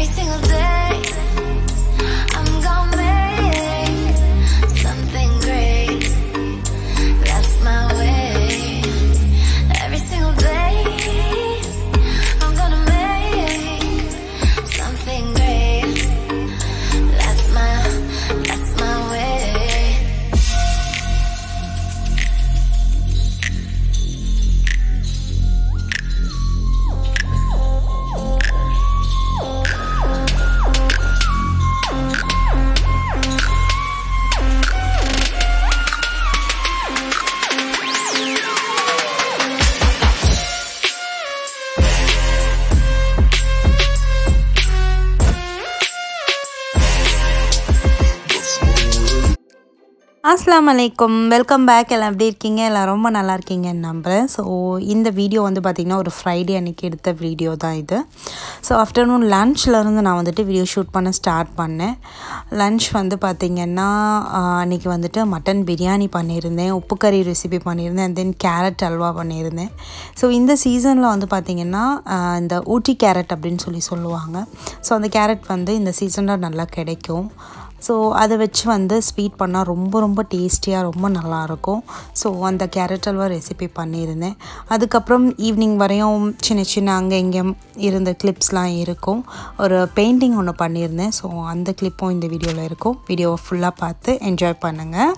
single day I'm gonna make something great. That's my way. Every single day I'm gonna make something great. That's my way. Assalamu alaikum, welcome back. எல்லாம் எப்படி இருக்கீங்க? எல்லாம் ரொம்ப நல்லா இருக்கீங்கன்னு நம்புகிறேன். So இந்த வீடியோ வந்து பார்த்திங்கன்னா ஒரு ஃப்ரைடே அன்றைக்கி எடுத்த வீடியோ தான் இது. ஸோ ஆஃப்டர்நூன் லன்ச்லேருந்து நான் வந்துட்டு வீடியோ ஷூட் பண்ண ஸ்டார்ட் பண்ணேன். லன்ச் வந்து பார்த்திங்கன்னா அன்றைக்கி வந்துட்டு மட்டன் பிரியாணி பண்ணியிருந்தேன், உப்பு கறி ரெசிபி பண்ணியிருந்தேன், அண்ட் தென் கேரட் அல்வா பண்ணியிருந்தேன். ஸோ இந்த சீசனில் வந்து பார்த்திங்கன்னா இந்த ஊட்டி கேரட் அப்படின்னு சொல்லுவாங்க. ஸோ அந்த கேரட் வந்து இந்த சீசனில் நல்லா கிடைக்கும். ஸோ அதை வச்சு வந்து ஸ்வீட் பண்ணால் ரொம்ப டேஸ்டியாக ரொம்ப நல்லாயிருக்கும். ஸோ அந்த கேரட் அல்வா ரெசிபி பண்ணியிருந்தேன். அதுக்கப்புறம் ஈவினிங் வரையும் சின்ன அங்கே இங்கே இருந்த கிளிப்ஸ்லாம் இருக்கும். ஒரு பெயிண்டிங் ஒன்று பண்ணியிருந்தேன். ஸோ அந்த கிளிப்பும் இந்த வீடியோவில் இருக்கும். வீடியோவை ஃபுல்லாக பார்த்து என்ஜாய் பண்ணுங்கள்.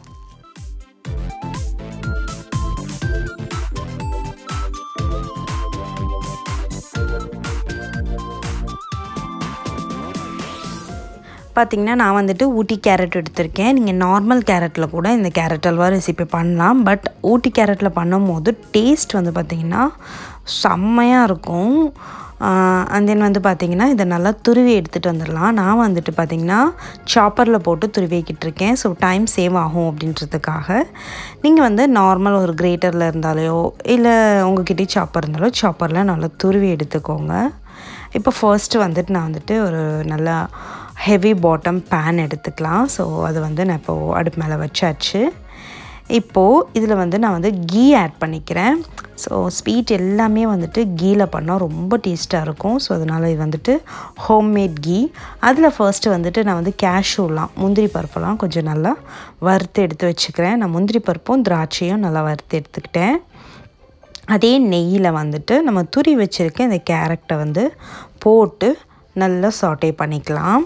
பார்த்திங்கன்னா நான் வந்துட்டு ஊட்டி கேரட் எடுத்திருக்கேன். நீங்கள் நார்மல் கேரட்டில் கூட இந்த கேரட் அல்வா ரெசிபி பண்ணலாம். பட் ஊட்டி கேரட்டில் பண்ணும் போது டேஸ்ட் வந்து பார்த்திங்கன்னா செம்மையாக இருக்கும். அண்ட் தென் வந்து பார்த்திங்கன்னா இதை நல்லா துருவி எடுத்துகிட்டு வந்துடலாம். நான் வந்துட்டு பார்த்திங்கன்னா சாப்பரில் போட்டு துருவிக்கிட்டு இருக்கேன். ஸோ டைம் சேவ் ஆகும் அப்படின்றதுக்காக. நீங்கள் வந்து நார்மல் ஒரு கிரேட்டரில் இருந்தாலோ இல்லை உங்கள்கிட்ட சாப்பர் இருந்தாலோ சாப்பரில் நல்லா துருவி எடுத்துக்கோங்க. இப்போ ஃபர்ஸ்ட்டு வந்துட்டு நான் வந்துட்டு ஒரு நல்லா ஹெவி பாட்டம் பேன் எடுத்துக்கலாம். ஸோ அது வந்து நான் இப்போது அடுப்பு மேலே வச்சாச்சு. இப்போது இதில் வந்து நான் வந்து கீ ஆட் பண்ணிக்கிறேன். ஸோ ஸ்வீட் எல்லாமே வந்துட்டு கீயில் பண்ணால் ரொம்ப டேஸ்ட்டாக இருக்கும். ஸோ அதனால் இது வந்துட்டு ஹோம்மேட் கீ. அதில் ஃபர்ஸ்ட்டு வந்துட்டு நான் வந்து கேஷ்யூலாம் முந்திரி பருப்பெல்லாம் கொஞ்சம் நல்லா வறுத்து எடுத்து வச்சுக்கிறேன். நான் முந்திரி பருப்பும் திராட்சையும் நல்லா வறுத்து எடுத்துக்கிட்டேன். அதே நெய்யில் வந்துட்டு நம்ம துரி வச்சுருக்க இந்த கேரட்டை வந்து போட்டு நல்லா சாட்டே பண்ணிக்கலாம்.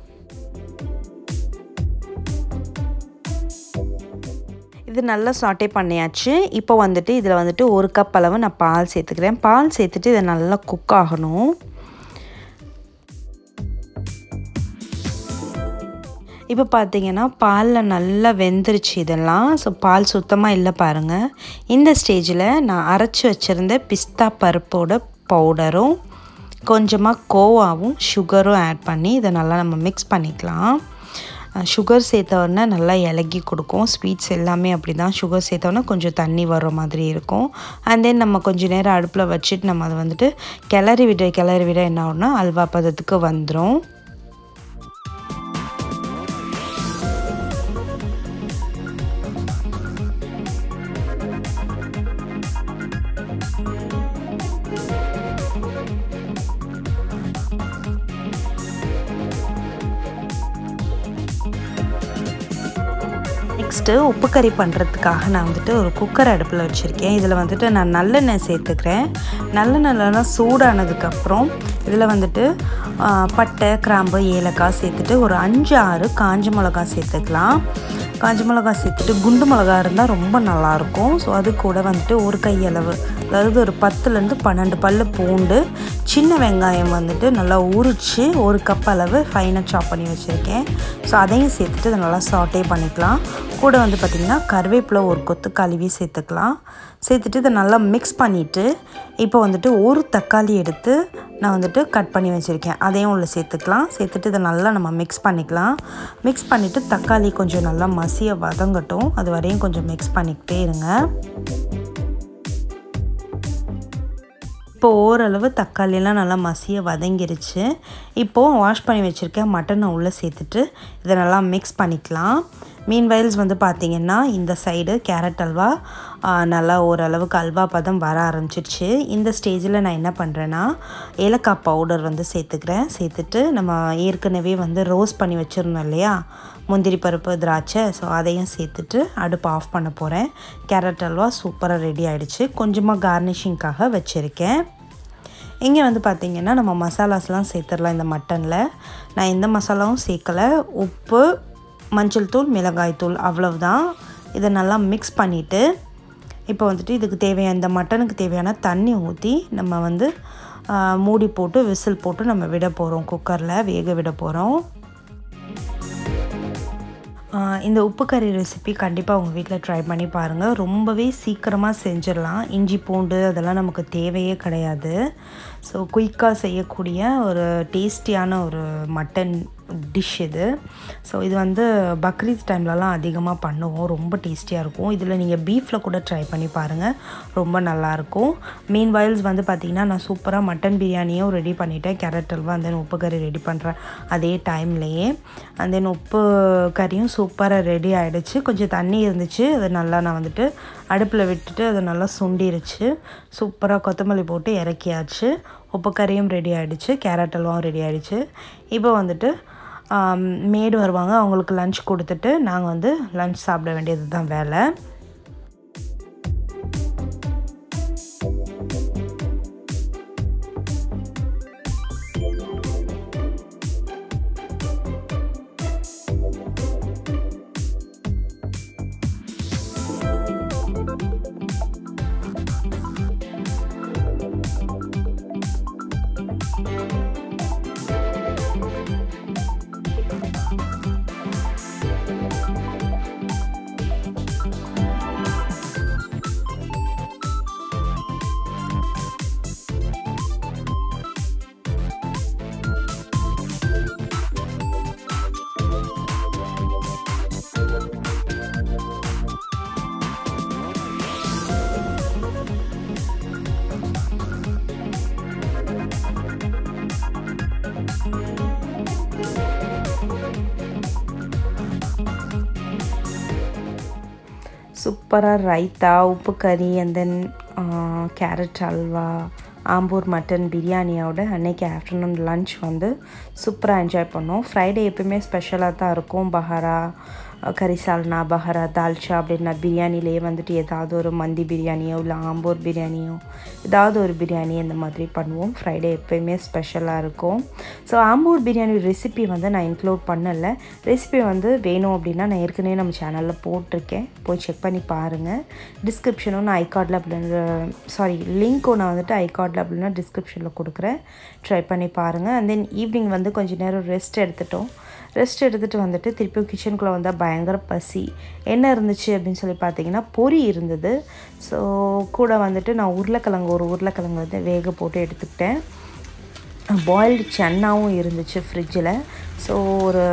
இது நல்லா சாட்டே பண்ணியாச்சு. இப்போ வந்துட்டு இதில் வந்துட்டு 1 கப் அளவு நான் பால் சேர்த்துக்கிறேன். பால் சேர்த்துட்டு இதை நல்லா குக் ஆகணும். இப்போ பார்த்திங்கன்னா பாலில் நல்லா வெந்துருச்சு இதெல்லாம். ஸோ பால் சுத்தமாக இல்லை பாருங்கள். இந்த ஸ்டேஜில் நான் அரைச்சி வச்சுருந்த பிஸ்தா பருப்போட பவுடரும் கொஞ்சமாக கோவாவும் சுகரும் ஆட் பண்ணி இதை நல்லா நம்ம மிக்ஸ் பண்ணிக்கலாம். சுகர் சேர்த்தோடனே நல்லா இலகி கொடுக்கும். ஸ்வீட்ஸ் எல்லாமே அப்படி தான். சுகர் சேர்த்தோடனே கொஞ்சம் தண்ணி வர்ற மாதிரி இருக்கும். அண்ட் தென் நம்ம கொஞ்சம் நேரம் அடுப்பில் வச்சுட்டு நம்ம அதை வந்துட்டு கிளறி விட என்ன ஆகும்னா அல்வா பதத்துக்கு வந்துடும். நெக்ஸ்ட்டு உப்பு கறி பண்ணுறதுக்காக நான் வந்துட்டு ஒரு குக்கர் அடுப்பில் வச்சுருக்கேன். இதில் வந்துட்டு நான் நல்லெண்ணெய் சேர்த்துக்கிறேன். நல்லெண்ணெய்லாம் சூடானதுக்கப்புறம் இதில் வந்துட்டு பட்டை, கிராம்பு, ஏலக்காய் சேர்த்துட்டு ஒரு 5-6 காஞ்ச மிளகா சேர்த்துக்கலாம். காஞ்ச மிளகா சேர்த்துட்டு குண்டு மிளகா இருந்தால் ரொம்ப நல்லாயிருக்கும். ஸோ அது கூட வந்துட்டு ஒரு கையளவு, அதாவது ஒரு 10லேருந்து 12 பல்லு பூண்டு, சின்ன வெங்காயம் வந்துட்டு நல்லா உரித்து 1 கப் அளவு ஃபைனாக சாப் பண்ணி வச்சுருக்கேன். ஸோ அதையும் சேர்த்துட்டு இதை நல்லா சாட்டே பண்ணிக்கலாம். கூட வந்து பார்த்திங்கன்னா கருவேப்பிலை ஒரு கொத்து கழுவி சேர்த்துக்கலாம். சேர்த்துட்டு இதை நல்லா மிக்ஸ் பண்ணிவிட்டு இப்போ வந்துட்டு ஒரு தக்காளி எடுத்து நான் வந்துட்டு கட் பண்ணி வச்சுருக்கேன். அதையும் உள்ள சேர்த்துக்கலாம். சேர்த்துட்டு இதை நல்லா நம்ம மிக்ஸ் பண்ணிக்கலாம். மிக்ஸ் பண்ணிவிட்டு தக்காளி கொஞ்சம் நல்லா மசிய வதங்கட்டும். அது வரையும் கொஞ்சம் மிக்ஸ் பண்ணிக்கிட்டே இருங்க. இப்போ ஓரளவு தக்காளியெல்லாம் நல்லா மசிய வதங்கிருச்சு. இப்போது வாஷ் பண்ணி வச்சுருக்கேன் மட்டனை உள்ளே சேர்த்துட்டு இதை நல்லா மிக்ஸ் பண்ணிக்கலாம். மீன்வைல்ஸ் வந்து பார்த்திங்கன்னா இந்த சைடு கேரட் அல்வா நல்லா ஓரளவுக்கு அல்வா பதம் வர ஆரம்பிச்சிடுச்சு. இந்த ஸ்டேஜில் நான் என்ன பண்ணுறேன்னா ஏலக்காய் பவுடர் வந்து சேர்த்துக்கிறேன். சேர்த்துட்டு நம்ம ஏற்கனவே வந்து ரோஸ்ட் பண்ணி வச்சுருந்தோம் இல்லையா முந்திரி பருப்பு திராட்சை, ஸோ அதையும் சேர்த்துட்டு அடுப்பு ஆஃப் பண்ண போகிறேன். கேரட் அல்வா சூப்பராக ரெடி ஆகிடுச்சு. கொஞ்சமாக கார்னிஷிங்காக வச்சுருக்கேன். இங்கே வந்து பார்த்திங்கன்னா நம்ம மசாலாஸ்லாம் சேர்த்துடலாம். இந்த மட்டனில் நான் எந்த மசாலாவும் சேர்க்கலை. உப்பு, மஞ்சள் தூள், மிளகாய் தூள் அவ்வளவுதான். இதை நல்லா மிக்ஸ் பண்ணிவிட்டு இப்போ வந்துட்டு இதுக்கு தேவையான இந்த மட்டனுக்கு தேவையான தண்ணி ஊற்றி நம்ம வந்து மூடி போட்டு விசில் போட்டு நம்ம விட போகிறோம். குக்கரில் வேக விட போகிறோம். இந்த உப்பு கறி ரெசிபி கண்டிப்பாக உங்கள் வீட்டில் ட்ரை பண்ணி பாருங்கள். ரொம்பவே சீக்கிரமாக செஞ்சிடலாம். இஞ்சி பூண்டு அதெல்லாம் நமக்கு தேவையே கிடையாது. ஸோ குயிக்காக செய்யக்கூடிய ஒரு டேஸ்டியான ஒரு மட்டன் டிஷ் இது. ஸோ இது வந்து பக்ரீத் டைம்லலாம் அதிகமாக பண்ணுவோம். ரொம்ப டேஸ்டியாக இருக்கும். இதில் நீங்கள் பீஃபில் கூட ட்ரை பண்ணி பாருங்கள், ரொம்ப நல்லாயிருக்கும். மீன்வைல்ஸ் வந்து பார்த்திங்கன்னா நான் சூப்பராக மட்டன் பிரியாணியும் ரெடி பண்ணிவிட்டேன். கேரட் அல்வா அண்ட் தென் உப்பு கறி ரெடி பண்ணுறேன் அதே டைம்லேயே. அண்ட் தென் உப்பு கறியும் சூப்பராக ரெடி ஆகிடுச்சு. கொஞ்சம் தண்ணி இருந்துச்சு, அதை நல்லா நான் வந்துட்டு அடுப்பில் விட்டுட்டு அதை நல்லா சுண்டிருச்சு. சூப்பராக கொத்தமல்லி போட்டு இறக்கியாச்சு. உப்பு கறியும் ரெடி ஆகிடுச்சு, கேரட் அல்வாவும் ரெடி ஆகிடுச்சு. இப்போ வந்துட்டு மேடு வருவாங்க, அவங்களுக்கு லன்ச் கொடுத்துட்டு நாங்கள் வந்து லன்ச் சாப்பிட வேண்டியது தான் வேலை. சூப்பராக ரைத்தா, உப்பு கறி and then carrot halwa, Ambur mutton பிரியாணியோட அன்றைக்கி ஆஃப்டர்நூன் லன்ச் வந்து சூப்பராக என்ஜாய் பண்ணோம். ஃப்ரைடே எப்பவுமே ஸ்பெஷலாக தான் இருக்கும். பஹாரா, கறி சால்னா, பஹாரா, தால்ச்சா அப்படின்னா பிரியாணிலேயே வந்துட்டு ஏதாவது ஒரு மந்தி பிரியாணியோ இல்லை ஆம்பூர் பிரியாணியோ ஏதாவது ஒரு பிரியாணி இந்த மாதிரி பண்ணுவோம். ஃப்ரைடே எப்போயுமே ஸ்பெஷலாக இருக்கும். ஸோ ஆம்பூர் பிரியாணி ரெசிபி வந்து நான் இன்க்ளூட் பண்ணலை. ரெசிபி வந்து வேணும் அப்படின்னா நான் ஏற்கனவே நம்ம சேனலில் போட்டிருக்கேன், போய் செக் பண்ணி பாருங்கள். டிஸ்கிரிப்ஷனும் நான் ஐகார்டில் லிங்க்கும் நான் வந்துட்டு ஐகார்டில் அப்படின்னா டிஸ்கிரிப்ஷனில் கொடுக்குறேன், ட்ரை பண்ணி பாருங்கள். அண்ட் தென் ஈவினிங் வந்து கொஞ்சம் நேரம் ரெஸ்ட் எடுத்துகிட்டு வந்துட்டு திருப்பி கிச்சனுக்குள்ளே வந்தால் பயங்கர பசி. என்ன இருந்துச்சு அப்படின்னு சொல்லி பார்த்தீங்கன்னா பொரி இருந்தது. ஸோ கூட வந்துட்டு நான் ஒரு உருளைக்கிழங்கு வந்து வேக போட்டு எடுத்துக்கிட்டேன். பாயில்டு சன்னாவும் இருந்துச்சு ஃப்ரிட்ஜில். ஸோ ஒரு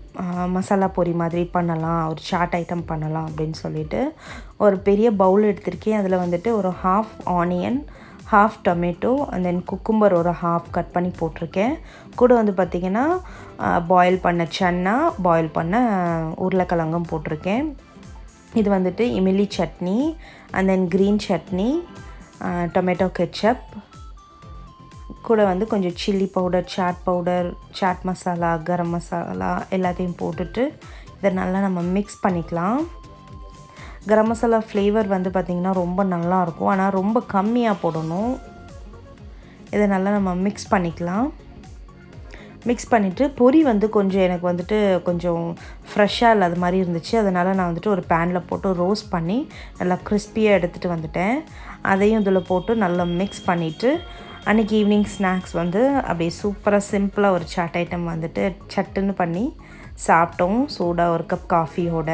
மசாலா பொரி மாதிரி பண்ணலாம், ஒரு சாட் ஐட்டம் பண்ணலாம் அப்படின்னு சொல்லிட்டு ஒரு பெரிய பவுல் எடுத்திருக்கேன். அதில் வந்துட்டு ஒரு half onion, half tomato and then cucumber ஒரு ஹாஃப் கட் பண்ணி போட்டிருக்கேன். கூட வந்து பார்த்திங்கன்னா பாயில் பண்ண சன்னா, பாயில் பண்ண உருளைக்கிழங்கும் போட்டிருக்கேன். இது வந்துட்டு imli chutney and then green chutney, tomato ketchup, கூட வந்து கொஞ்சம் சில்லி பவுடர், சாட் மசாலா, கரம் மசாலா எல்லாத்தையும் போட்டுட்டு இதை நல்லா நம்ம மிக்ஸ் பண்ணிக்கலாம். கரம் மசாலா ஃப்ளேவர் வந்து பார்த்திங்கன்னா ரொம்ப நல்லாயிருக்கும், ஆனால் ரொம்ப கம்மியாக போடணும். இதை நல்லா நம்ம மிக்ஸ் பண்ணிக்கலாம். மிக்ஸ் பண்ணிவிட்டு பொரி வந்து கொஞ்சம் எனக்கு வந்துட்டு கொஞ்சம் ஃப்ரெஷ்ஷாக இல்லாத மாதிரி இருந்துச்சு. அதனால் நான் வந்துட்டு ஒரு பேனில் போட்டு ரோஸ்ட் பண்ணி நல்லா கிறிஸ்பியாக எடுத்துகிட்டு வந்துட்டேன். அதையும் இதில் போட்டு நல்லா மிக்ஸ் பண்ணிவிட்டு அன்றைக்கி ஈவினிங் ஸ்நாக்ஸ் வந்து அப்படியே சூப்பராக சிம்பிளாக ஒரு சாட் ஐட்டம் வந்துட்டு சட்டுன்னு பண்ணி சாப்பிட்டோம், சூடாக ஒரு கப் காஃபியோட.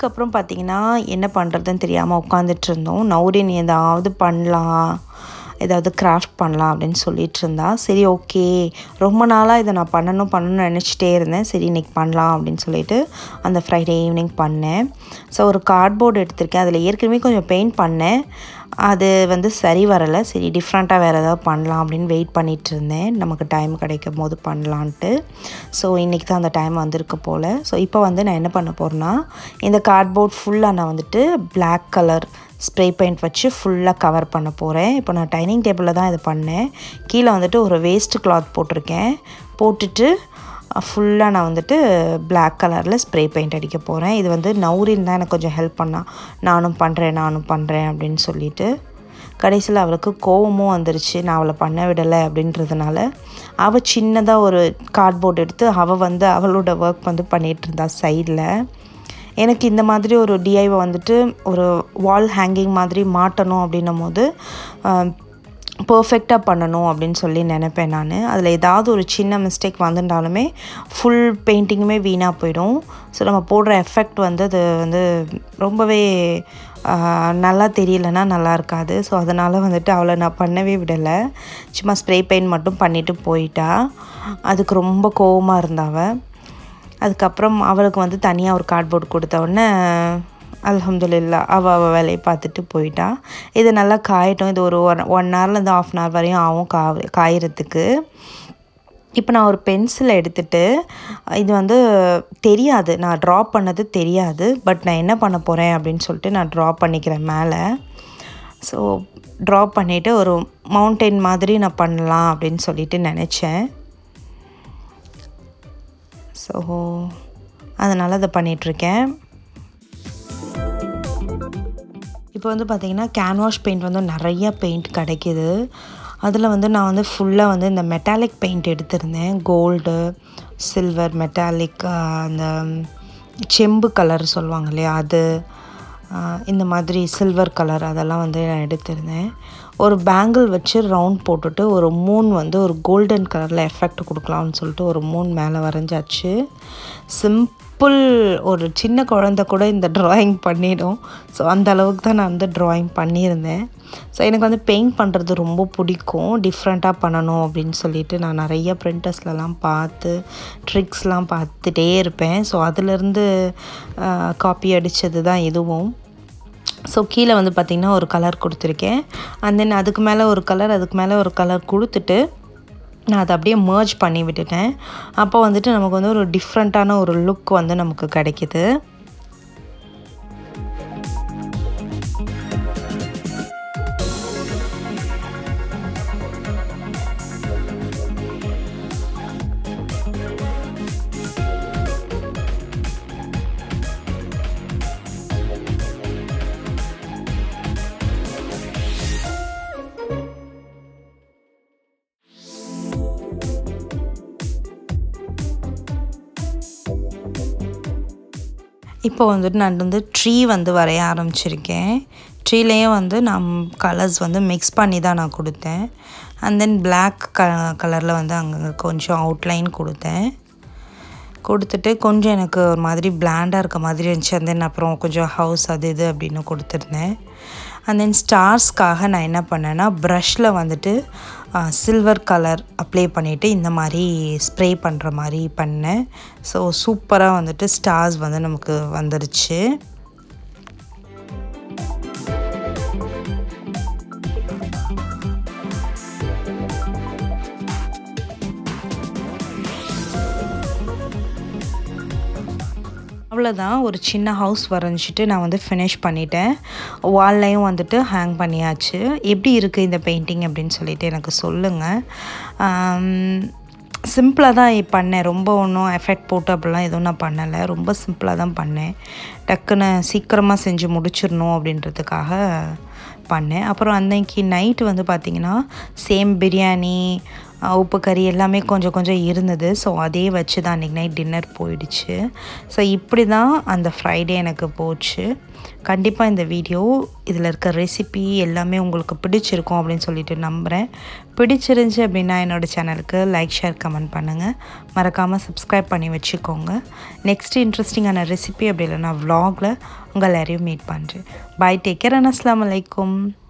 அதுக்கப்புறம் பார்த்திங்கன்னா என்ன பண்ணுறதுன்னு தெரியாமல் உட்காந்துட்டு இருந்தோம். நௌரின் ஏதாவது பண்ணலாம், ஏதாவது கிராஃப்ட் பண்ணலாம் அப்படின்னு சொல்லிட்டு இருந்தா. சரி ஓகே, ரொம்ப நாளாக இதை நான் பண்ணணும்னு நினச்சிட்டே இருந்தேன். சரி இன்றைக்கி பண்ணலாம் அப்படின்னு சொல்லிட்டு அந்த ஃப்ரைடே ஈவினிங் பண்ணேன். ஸோ ஒரு கார்ட்போர்டு எடுத்திருக்கேன். அதில் ஏற்கனவே கொஞ்சம் பெயிண்ட் பண்ணேன். அது வந்து சரி வரலை. சரி டிஃப்ரெண்ட்டாக வேறு ஏதாவது பண்ணலாம் அப்படின்னு வெயிட் பண்ணிகிட்டு இருந்தேன், நமக்கு டைம் கிடைக்கும் போது பண்ணலான்ட்டு. ஸோ இன்றைக்கி தான் அந்த டைம் வந்திருக்கு போல். ஸோ இப்போ வந்து நான் என்ன பண்ண போகிறேன்னா, இந்த கார்ட்போர்ட் ஃபுல்லாக நான் வந்துட்டு பிளாக் கலர் ஸ்ப்ரே பெயிண்ட் வச்சு ஃபுல்லாக கவர் பண்ண போகிறேன். இப்போ நான் டைனிங் டேபிளில் தான் இது பண்ணேன். கீழே வந்துட்டு ஒரு வேஸ்ட் கிளாத் போட்டிருக்கேன். போட்டுட்டு ஃபுல்லாக நான் வந்துட்டு பிளாக் கலரில் ஸ்ப்ரே பெயிண்ட் அடிக்க போகிறேன். இது வந்து நௌரின் தான் எனக்கு கொஞ்சம் ஹெல்ப் பண்ணால் நானும் பண்ணுறேன் அப்படின்னு சொல்லிட்டு. கடைசியில் அவளுக்கு கோவமும் வந்துருச்சு, நான் அவளை பண்ண விடலை அப்படின்றதுனால. அவள் சின்னதாக ஒரு கார்ட்போர்ட் எடுத்து அவள் வந்து அவளோட ஒர்க் வந்து பண்ணிகிட்டு இருந்தா சைடில். எனக்கு இந்த மாதிரி ஒரு டிஐவை வந்துட்டு ஒரு வால் ஹேங்கிங் மாதிரி மாட்டணும் அப்படின்னும் போது பர்ஃபெக்டாக பண்ணணும் அப்படின்னு சொல்லி நினைப்பேன் நான். அதில் ஏதாவது ஒரு சின்ன மிஸ்டேக் வந்துட்டாலுமே ஃபுல் பெயிண்டிங்குமே வீணாக போயிடும். ஸோ நம்ம போடுற எஃபெக்ட் வந்து அது வந்து ரொம்பவே நல்லா தெரியலன்னா நல்லா இருக்காது. ஸோ அதனால் வந்துட்டு அவளை நான் பண்ணவே விடலை. சும்மா ஸ்ப்ரே பெயிண்ட் மட்டும் பண்ணிவிட்டு போயிட்டா. அதுக்கு ரொம்ப கோவமாக இருந்தாவ. அதுக்கப்புறம் அவளுக்கு வந்து தனியாக ஒரு கார்ட்போர்டு கொடுத்த உடனே அல்ஹம்துலில்லா அவள் வேலையை பார்த்துட்டு போயிட்டா. இது நல்லா காயட்டும். இது ஒரு 1 ஹவர்லேருந்து 1/2 hour வரையும் ஆகும் காயறதுக்கு. இப்போ நான் ஒரு பென்சிலை எடுத்துகிட்டு, இது வந்து தெரியாது, நான் ட்ரா பண்ணது தெரியாது, பட் நான் என்ன பண்ண போகிறேன் அப்படின்னு சொல்லிட்டு நான் ட்ரா பண்ணிக்கிறேன் மேலே. ஸோ ட்ரா பண்ணிவிட்டு ஒரு மவுண்டெயின் மாதிரி நான் பண்ணலாம் அப்படின்னு சொல்லிட்டு நினச்சேன். ஸோ அதனால் அதை பண்ணிகிட்ருக்கேன். இப்போ வந்து பார்த்திங்கன்னா கேன்வாஷ் பெயிண்ட் வந்து நிறைய பெயிண்ட் கிடைக்கிது. அதில் வந்து நான் வந்து ஃபுல்லாக வந்து இந்த மெட்டாலிக் பெயிண்ட் எடுத்திருந்தேன். கோல்டு, சில்வர், மெட்டாலிக், அந்த செம்பு கலர் சொல்லுவாங்க இல்லையா, அது இந்த மாதிரி சில்வர் கலர் அதெல்லாம் வந்து நான் எடுத்திருந்தேன். ஒரு பேங்கிள் வச்சு ரவுண்ட் போட்டுட்டு ஒரு மூன் வந்து ஒரு கோல்டன் கலரில் எஃபெக்ட் கொடுக்கலாம்னு சொல்லிட்டு ஒரு மூன் மேலே வரைஞ்சாச்சு. சிம்பிள், ஒரு சின்ன குழந்தை கூட இந்த ட்ராயிங் பண்ணிடும். ஸோ அந்த அளவுக்கு தான் நான் வந்து ட்ராயிங் பண்ணியிருந்தேன். ஸோ எனக்கு வந்து பெயிண்ட் பண்ணுறது ரொம்ப பிடிக்கும். டிஃப்ரெண்ட்டாக பண்ணணும் அப்படின்னு சொல்லிட்டு நான் நிறைய பிரிண்டர்ஸ்லலாம் பார்த்து ட்ரிக்ஸ்லாம் பார்த்துட்டே இருப்பேன். ஸோ அதிலேருந்து காப்பி அடித்தது தான் இதுவும். ஸோ கீழே வந்து பார்த்திங்கன்னா ஒரு கலர் கொடுத்துருக்கேன். அண்ட் தென் அதுக்கு மேலே ஒரு கலர், அதுக்கு மேலே ஒரு கலர் கொடுத்துட்டு நான் அதை அப்படியே மர்ஜ் பண்ணி விட்டுட்டேன். அப்போ வந்துட்டு நமக்கு வந்து ஒரு டிஃப்ரெண்ட்டான ஒரு லுக் வந்து நமக்கு கிடைக்கிது. இப்போ வந்துட்டு நான் வந்து ட்ரீ வந்து வரைய ஆரம்பிச்சிருக்கேன். ட்ரீலேயும் வந்து நான் கலர்ஸ் வந்து மிக்ஸ் பண்ணி தான் நான் கொடுத்தேன். அண்ட் தென் பிளாக் கலரில் வந்து அங்கே கொஞ்சம் அவுட்லைன் கொடுத்துட்டு கொஞ்சம் எனக்கு ஒரு மாதிரி பிளாண்டாக இருக்க மாதிரி இருந்துச்சு. அண்ட் தென் அப்புறம் கொஞ்சம் ஹவுஸ் அது இது அப்படின்னு கொடுத்துருந்தேன். அண்ட் தென் ஸ்டார்ஸ்க்காக நான் என்ன பண்ணேன்னா ப்ரஷில் வந்துட்டு சில்வர் கலர் அப்ளை பண்ணிவிட்டு இந்த மாதிரி ஸ்ப்ரே பண்ணுற மாதிரி பண்ணேன். ஸோ சூப்பராக வந்துட்டு ஸ்டார்ஸ் வந்து நமக்கு வந்துருச்சு. அவ்வளோதான், ஒரு சின்ன ஹவுஸ் வரைஞ்சிட்டு நான் வந்து ஃபினிஷ் பண்ணிட்டேன். வால்லையும் வந்துட்டு ஹேங் பண்ணியாச்சு. எப்படி இருக்குது இந்த பெயிண்டிங் அப்படின்னு சொல்லிட்டு எனக்கு சொல்லுங்கள். சிம்பிளாக தான் பண்ணேன். ரொம்ப ஒன்றும் எஃபெக்ட் போட்டு அப்படிலாம் எதுவும் நான் பண்ணலை. ரொம்ப சிம்பிளாக தான் பண்ணேன். டக்குன்னு சீக்கிரமாக செஞ்சு முடிச்சிடணும் அப்படின்றதுக்காக பண்ணேன். அப்புறம் அன்னைக்கு நைட்டு வந்து பார்த்திங்கன்னா சேம் பிரியாணி, உப்பு கறி எல்லாமே கொஞ்சம் இருந்தது. ஸோ அதே வச்சு தான் அன்றைக்கி நைட் டின்னர் போயிடுச்சு. ஸோ இப்படி தான் அந்த ஃப்ரைடே எனக்கு போச்சு. கண்டிப்பாக இந்த வீடியோ இதில் இருக்க ரெசிபி எல்லாமே உங்களுக்கு பிடிச்சிருக்கும் அப்படின்னு சொல்லிட்டு நம்புகிறேன். பிடிச்சிருந்துச்சி அப்படின்னா என்னோடய சேனலுக்கு லைக், ஷேர், கமெண்ட் பண்ணுங்கள். மறக்காமல் சப்ஸ்கிரைப் பண்ணி வச்சுக்கோங்க. நெக்ஸ்ட் இன்ட்ரெஸ்டிங்கான ரெசிபி அப்படி இல்லைனா vlogல உங்கள் எல்லாரையும் மீட் பண்ணுறேன். பாய், டேக் கேர், அஸ்ஸலாமு அலைக்கும்.